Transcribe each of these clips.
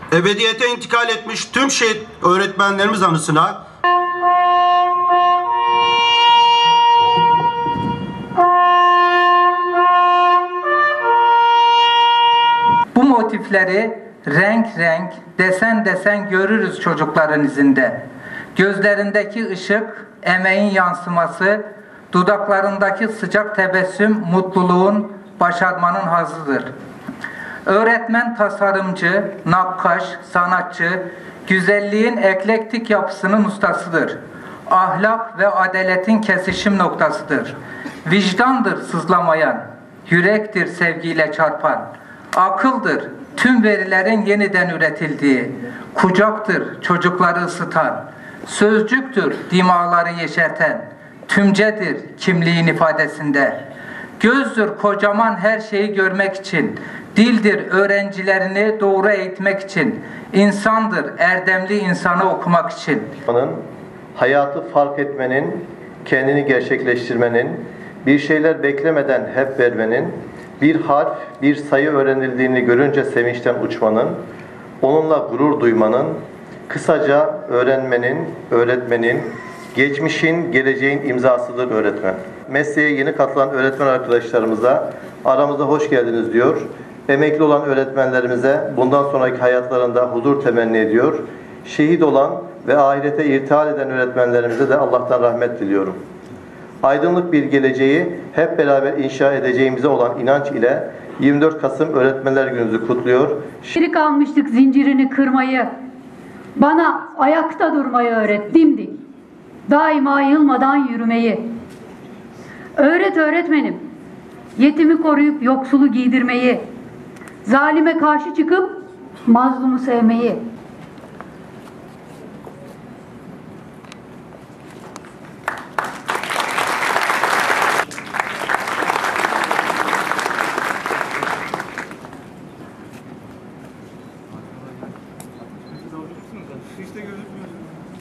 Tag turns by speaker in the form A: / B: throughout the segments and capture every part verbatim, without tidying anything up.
A: ebediyete intikal etmiş tüm şehit öğretmenlerimiz anısına
B: bu motifleri renk renk, desen desen görürüz çocukların izinde. Gözlerindeki ışık, emeğin yansıması, dudaklarındaki sıcak tebessüm, mutluluğun, başarmanın hazzıdır. Öğretmen tasarımcı, nakkaş, sanatçı, güzelliğin eklektik yapısının ustasıdır. Ahlak ve adaletin kesişim noktasıdır. Vicdandır sızlamayan, yürektir sevgiyle çarpan, akıldır tüm verilerin yeniden üretildiği, kucaktır çocukları ısıtan, sözcüktür dimağları yeşerten, tümcedir kimliğin ifadesinde, gözdür kocaman her şeyi görmek için, dildir öğrencilerini doğru eğitmek için, insandır erdemli insanı okumak için.
C: Hayatı fark etmenin, kendini gerçekleştirmenin, bir şeyler beklemeden hep vermenin, bir harf, bir sayı öğrenildiğini görünce sevinçten uçmanın, onunla gurur duymanın, kısaca öğrenmenin, öğretmenin, geçmişin, geleceğin imzasıdır öğretmen. Mesleğe yeni katılan öğretmen arkadaşlarımıza aramıza hoş geldiniz diyor. Emekli olan öğretmenlerimize bundan sonraki hayatlarında huzur temenni ediyor. Şehit olan ve ahirete irtihal eden öğretmenlerimize de Allah'tan rahmet diliyorum. Aydınlık bir geleceği hep beraber inşa edeceğimize olan inanç ile yirmi dört Kasım Öğretmenler Günü'nüzü kutluyor.
D: Geri kalmıştık zincirini kırmayı, bana ayakta durmayı öğret dimdik, daima yılmadan yürümeyi. Öğret öğretmenim, yetimi koruyup yoksulu giydirmeyi, zalime karşı çıkıp mazlumu sevmeyi.
E: İşte gözükmüyor.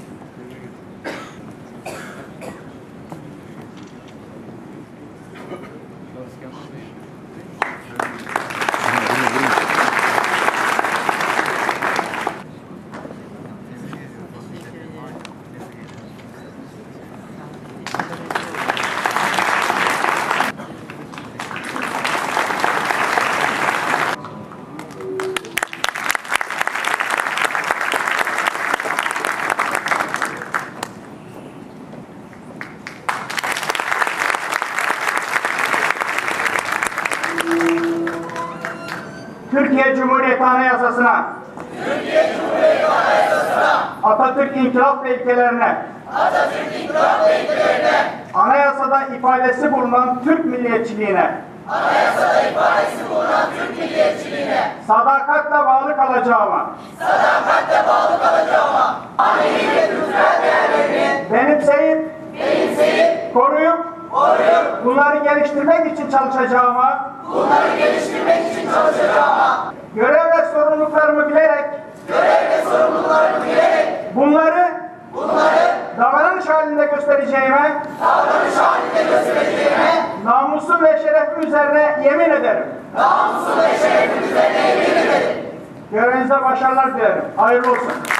F: Türkiye Cumhuriyeti Anayasası'na,
G: Türkiye Cumhuriyeti Anayasası'na,
F: Atatürk İnkılap ve ilkelerine,
G: Atatürk İnkılap ve ilkelerine,
F: anayasada ifadesi bulunan Türk milliyetçiliğine,
G: anayasada ifadesi bulunan Türk milliyetçiliğine,
F: sadakatle bağlı kalacağıma,
G: sadakatle bağlı kalacağıma, manevi ve kültürel değerlerini
F: benimseyip,
G: benimseyip,
F: koruyup,
G: koruyup,
F: bunları geliştirmek için çalışacağıma,
G: bunları geliştirmek için çalışacağıma,
F: görev ve sorumluluklarımı bilerek,
G: görev ve sorumluluklarımı bilerek,
F: bunları,
G: bunları
F: davranış halinde göstereceğime,
G: davranış halinde göstereceğime,
F: namusum ve şerefim üzerine yemin ederim.
G: namusum ve şerefim üzerine yemin ederim.
F: Görevinize başarılar dilerim. Hayırlı olsun.